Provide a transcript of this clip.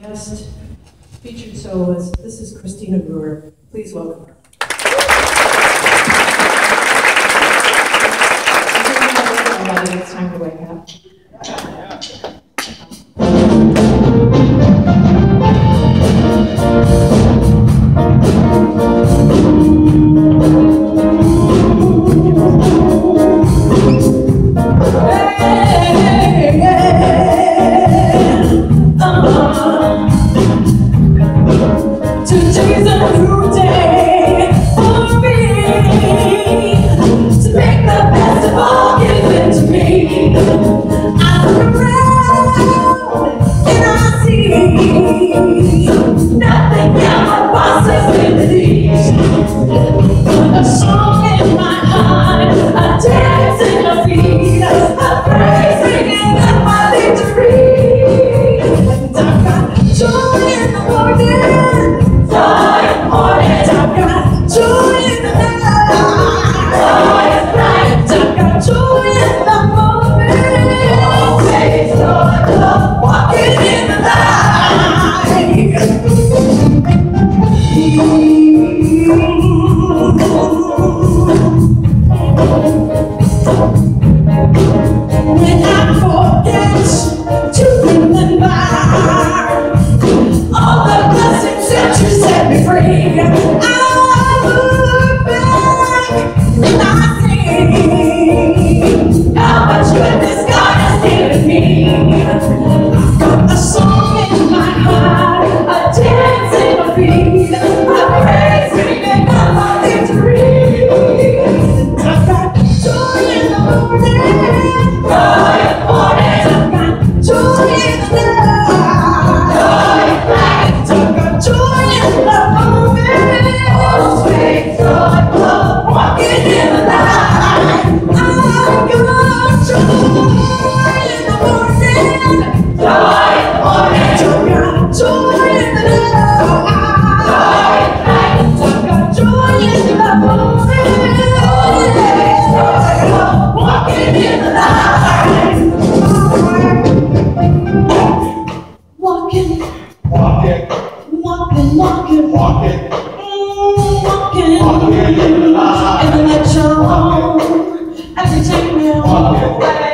guest featured soloist. This is Christina Brewer. Please welcome her. It's time to wake up. Today's a new day for me to make the best of all given to me. I look around and I see nothing but possibilities. A song in my heart, a dance in my feet, a praise ringing up my victory. And I've got joy in the morning. I've got joy in the night. I've got joy in the moment. Always Lord, walking in the light. When I forget to remember all the blessings that you set me free, I look back and I see how much goodness God has given me. I've got a song in my heart, a dance in my feet, a praise ringing up my victory. I've got joy in the morning, joy in the morning. I've got joy in the night, joy in the night. I've got joy in the moment. Always Lord, walking in the light. I've got joy in the morning, joy in the morning. I've got joy in the night, joy in the night. I've got joy in the moment. Always Lord, walking in the light. Walking, Walking, walking, walking, walking, walking in the light. in the light show. Every time you walk,